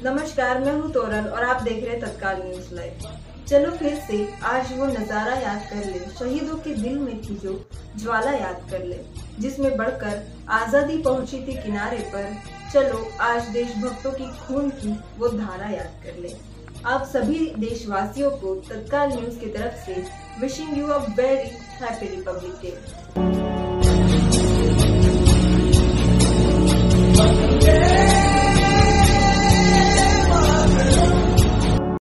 नमस्कार, मैं हूँ तोरल और आप देख रहे हैं तत्काल न्यूज लाइव। चलो फिर से आज वो नजारा याद कर ले, शहीदों के दिल में थी जो ज्वाला याद कर ले, जिसमें बढ़कर आजादी पहुंची थी किनारे पर। चलो आज देशभक्तों की खून की वो धारा याद कर ले। आप सभी देशवासियों को तत्काल न्यूज की तरफ से wishing you a very happy Republic day.